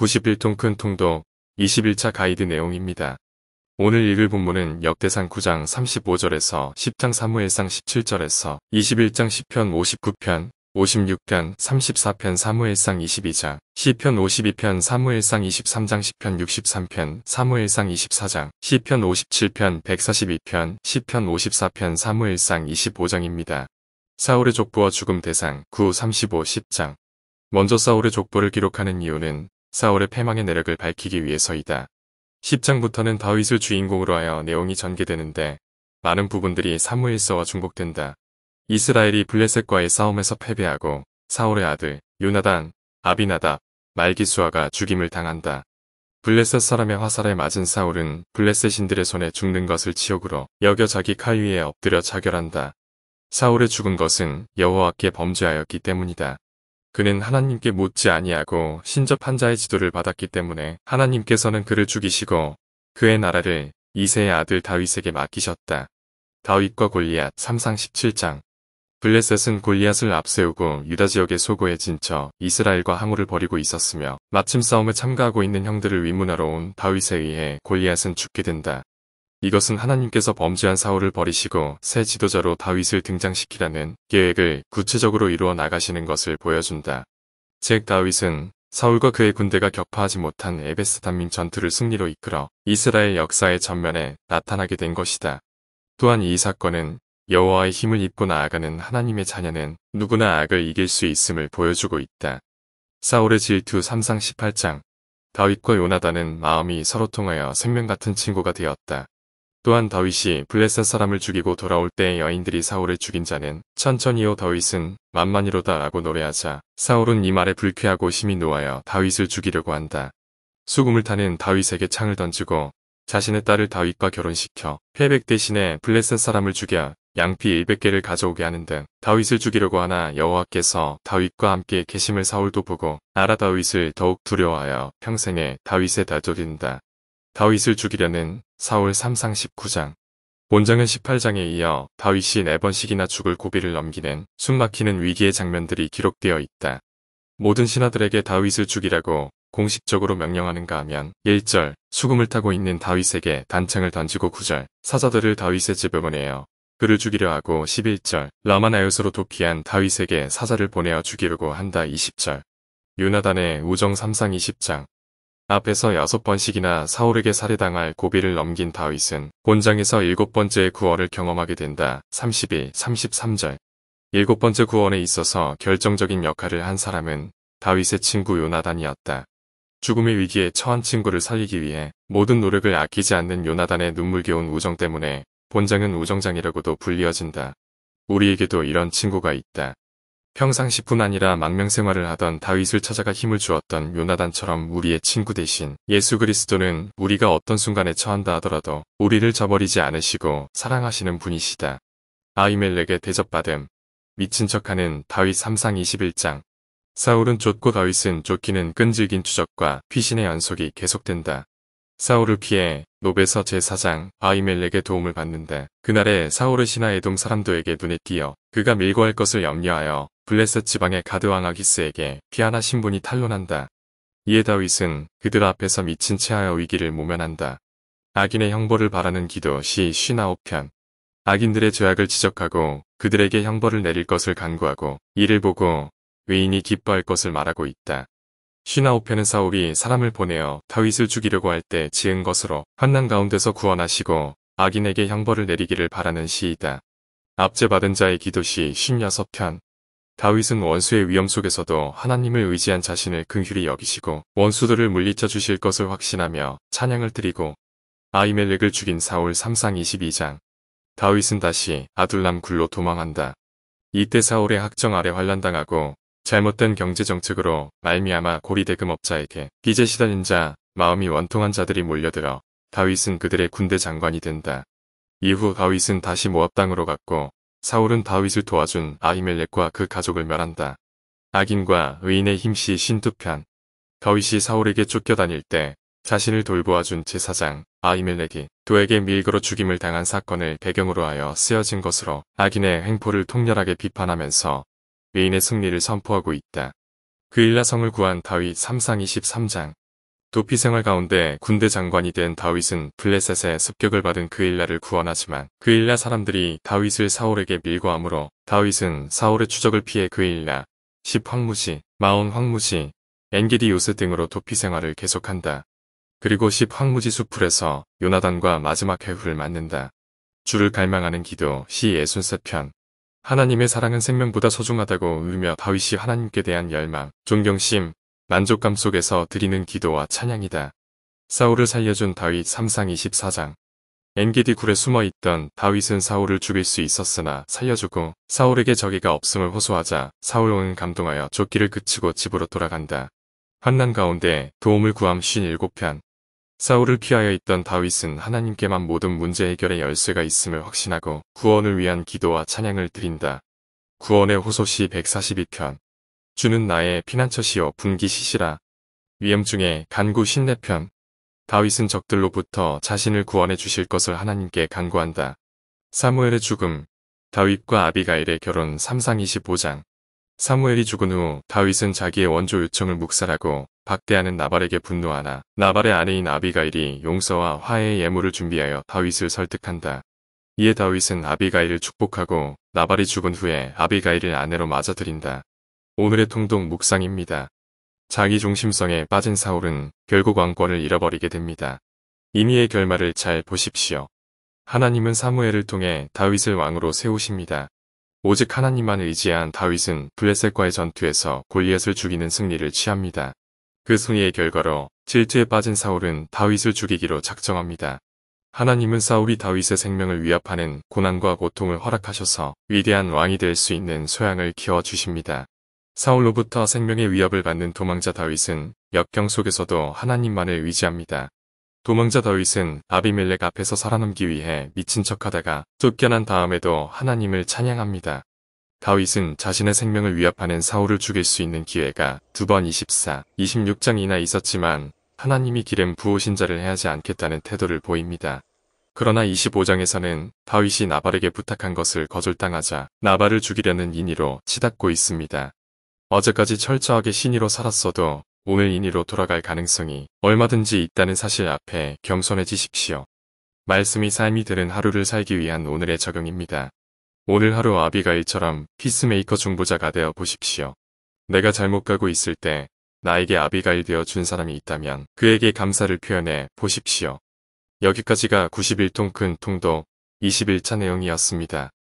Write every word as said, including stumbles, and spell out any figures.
구십일 통 큰 통독 이십일 차 가이드 내용입니다. 오늘 읽을 본문은 역대상 구 장 삼십오 절에서 십 장 사무엘상 십칠 절에서 이십일 장 시편 오십구 편, 오십육 편, 삼십사 편 사무엘상 이십이 장, 시편 오십이 편 사무엘상 이십삼 장 시편 육십삼 편 사무엘상 이십사 장, 시편 오십칠 편 백사십이 편 시편 오십사 편 사무엘상 이십오 장입니다. 사울의 족보와 죽음 대상 구, 삼십오, 십 장. 먼저 사울의 족보를 기록하는 이유는 사울의 패망의 내력을 밝히기 위해서이다. 십 장부터는 다윗을 주인공으로 하여 내용이 전개되는데 많은 부분들이 사무엘서와 중복된다. 이스라엘이 블레셋과의 싸움에서 패배하고 사울의 아들 요나단, 아비나답, 말기수아가 죽임을 당한다. 블레셋 사람의 화살에 맞은 사울은 블레셋인들의 손에 죽는 것을 치욕으로 여겨 자기 칼 위에 엎드려 자결한다. 사울의 죽은 것은 여호와께 범죄하였기 때문이다. 그는 하나님께 묻지 아니하고 신접한 자의 지도를 받았기 때문에 하나님께서는 그를 죽이시고 그의 나라를 이새의 아들 다윗에게 맡기셨다. 다윗과 골리앗 삼 상 십칠 장. 블레셋은 골리앗을 앞세우고 유다 지역의 소고에 진쳐 이스라엘과 항우를 벌이고 있었으며 마침 싸움에 참가하고 있는 형들을 위문하러 온 다윗에 의해 골리앗은 죽게 된다. 이것은 하나님께서 범죄한 사울을 버리시고 새 지도자로 다윗을 등장시키라는 계획을 구체적으로 이루어 나가시는 것을 보여준다. 즉 다윗은 사울과 그의 군대가 격파하지 못한 에베스담민 전투를 승리로 이끌어 이스라엘 역사의 전면에 나타나게 된 것이다. 또한 이 사건은 여호와의 힘을 입고 나아가는 하나님의 자녀는 누구나 악을 이길 수 있음을 보여주고 있다. 사울의 질투 삼 상 십팔 장. 다윗과 요나단은 마음이 서로 통하여 생명 같은 친구가 되었다. 또한 다윗이 블레셋 사람을 죽이고 돌아올 때의 여인들이 사울을 죽인 자는 천천히요 다윗은 만만이로다 라고 노래하자 사울은 이 말에 불쾌하고 심히 노하여 다윗을 죽이려고 한다. 수금을 타는 다윗에게 창을 던지고 자신의 딸을 다윗과 결혼시켜 패백 대신에 블레셋 사람을 죽여 양피 백 개를 가져오게 하는 등 다윗을 죽이려고 하나 여호와께서 다윗과 함께 계심을 사울도 보고 알아 다윗을 더욱 두려워하여 평생에 다윗에 다독인다. 다윗을 죽이려는 사울 삼 상 십구 장. 본장은 십팔 장에 이어 다윗이 네 번씩이나 죽을 고비를 넘기는 숨막히는 위기의 장면들이 기록되어 있다. 모든 신하들에게 다윗을 죽이라고 공식적으로 명령하는가 하면 일 절 수금을 타고 있는 다윗에게 단창을 던지고 구 절 사자들을 다윗의 집에 보내어 그를 죽이려 하고 십일 절 라마나요스로 도피한 다윗에게 사자를 보내어 죽이려고 한다 이십 절. 요나단의 우정 삼 상 이십 장. 앞에서 여섯 번씩이나 사울에게 살해당할 고비를 넘긴 다윗은 본장에서 일곱 번째의 구원을 경험하게 된다. 삼십일, 삼십삼 절. 일곱 번째 구원에 있어서 결정적인 역할을 한 사람은 다윗의 친구 요나단이었다. 죽음의 위기에 처한 친구를 살리기 위해 모든 노력을 아끼지 않는 요나단의 눈물겨운 우정 때문에 본장은 우정장이라고도 불리어진다. 우리에게도 이런 친구가 있다. 평상시뿐 아니라 망명생활을 하던 다윗을 찾아가 힘을 주었던 요나단처럼 우리의 친구 대신 예수 그리스도는 우리가 어떤 순간에 처한다 하더라도 우리를 저버리지 않으시고 사랑하시는 분이시다. 아히멜렉의 대접받음. 미친 척하는 다윗 삼 상 이십일 장. 사울은 쫓고 다윗은 쫓기는 끈질긴 추적과 피신의 연속이 계속된다. 사울을 피해 노베서 제사 장 아히멜렉의 도움을 받는데 그날에 사울의 신하 에돔 사람들에게 눈에 띄어 그가 밀고 할 것을 염려하여 블레셋 지방의 가드왕 아기스에게 피하나 신분이 탄론한다. 이에 다윗은 그들 앞에서 미친 체하여 위기를 모면한다. 악인의 형벌을 바라는 기도 시 오십구 편. 악인들의 죄악을 지적하고 그들에게 형벌을 내릴 것을 간구하고 이를 보고 의인이 기뻐할 것을 말하고 있다. 오십구 편은 사울이 사람을 보내어 다윗을 죽이려고 할 때 지은 것으로 환난 가운데서 구원하시고 악인에게 형벌을 내리기를 바라는 시이다. 압제받은 자의 기도시 오십육 편. 다윗은 원수의 위험 속에서도 하나님을 의지한 자신을 긍휼히 여기시고 원수들을 물리쳐 주실 것을 확신하며 찬양을 드리고 아히멜렉을 죽인 사울 삼 상 이십이 장. 다윗은 다시 아둘람 굴로 도망한다. 이때 사울의 학정 아래 환난당하고 잘못된 경제정책으로 말미암아 고리대금업자에게 빚에 시달린 자, 마음이 원통한 자들이 몰려들어 다윗은 그들의 군대 장관이 된다. 이후 다윗은 다시 모압 땅으로 갔고 사울은 다윗을 도와준 아히멜렉과 그 가족을 멸한다. 악인과 의인의 힘시 오십이 편. 다윗이 사울에게 쫓겨다닐 때 자신을 돌보아준 제사장 아히멜렉이 도에게 밀걸어 죽임을 당한 사건을 배경으로 하여 쓰여진 것으로 악인의 횡포를 통렬하게 비판하면서 의인의 승리를 선포하고 있다. 그일라 성을 구한 다윗 삼 상 이십삼 장. 도피 생활 가운데 군대 장관이 된 다윗은 블레셋의 습격을 받은 그일라를 구원하지만 그일라 사람들이 다윗을 사울에게 밀고 하므로 다윗은 사울의 추적을 피해 그일라, 십 황무지, 마온 황무지, 엔게디 요새 등으로 도피 생활을 계속한다. 그리고 십 황무지 수풀에서 요나단과 마지막 회후를 맞는다. 주를 갈망하는 기도 시 예순사 편. 하나님의 사랑은 생명보다 소중하다고 울며 다윗이 하나님께 대한 열망, 존경심, 만족감 속에서 드리는 기도와 찬양이다. 사울을 살려준 다윗 삼상 이십사 장. 엔게디 굴에 숨어있던 다윗은 사울을 죽일 수 있었으나 살려주고 사울에게 적의가 없음을 호소하자 사울왕은 감동하여 쫓기를 그치고 집으로 돌아간다. 환난 가운데 도움을 구함 오십칠 편. 사울을 피하여 있던 다윗은 하나님께만 모든 문제 해결의 열쇠가 있음을 확신하고 구원을 위한 기도와 찬양을 드린다. 구원의 호소시 백사십이 편. 주는 나의 피난처시오 분기시시라. 위험 중에 간구 신내 편. 다윗은 적들로부터 자신을 구원해 주실 것을 하나님께 간구한다. 사무엘의 죽음. 다윗과 아비가일의 결혼 삼상 이십오 장. 사무엘이 죽은 후 다윗은 자기의 원조 요청을 묵살하고 박대하는 나발에게 분노하나 나발의 아내인 아비가일이 용서와 화해의 예물을 준비하여 다윗을 설득한다. 이에 다윗은 아비가일을 축복하고 나발이 죽은 후에 아비가일을 아내로 맞아들인다. 오늘의 통독 묵상입니다. 자기 중심성에 빠진 사울은 결국 왕권을 잃어버리게 됩니다. 이니의 결말을 잘 보십시오. 하나님은 사무엘을 통해 다윗을 왕으로 세우십니다. 오직 하나님만 의지한 다윗은 블레셋과의 전투에서 골리앗을 죽이는 승리를 취합니다. 그 승리의 결과로 질투에 빠진 사울은 다윗을 죽이기로 작정합니다. 하나님은 사울이 다윗의 생명을 위협하는 고난과 고통을 허락하셔서 위대한 왕이 될 수 있는 소양을 키워주십니다. 사울로부터 생명의 위협을 받는 도망자 다윗은 역경 속에서도 하나님만을 의지합니다. 도망자 다윗은 아비멜렉 앞에서 살아남기 위해 미친 척하다가 쫓겨난 다음에도 하나님을 찬양합니다. 다윗은 자신의 생명을 위협하는 사울을 죽일 수 있는 기회가 두 번 이십사, 이십육 장이나 있었지만 하나님이 기름 부으신 자를 해하지 않겠다는 태도를 보입니다. 그러나 이십오 장에서는 다윗이 나발에게 부탁한 것을 거절당하자 나발을 죽이려는 인의로 치닫고 있습니다. 어제까지 철저하게 신의로 살았어도 오늘 인의로 돌아갈 가능성이 얼마든지 있다는 사실 앞에 겸손해지십시오. 말씀이 삶이 되는 하루를 살기 위한 오늘의 적용입니다. 오늘 하루 아비가일처럼 피스메이커 중보자가 되어 보십시오. 내가 잘못 가고 있을 때 나에게 아비가일 되어 준 사람이 있다면 그에게 감사를 표현해 보십시오. 여기까지가 구십일 통 큰 통독 이십일 차 내용이었습니다.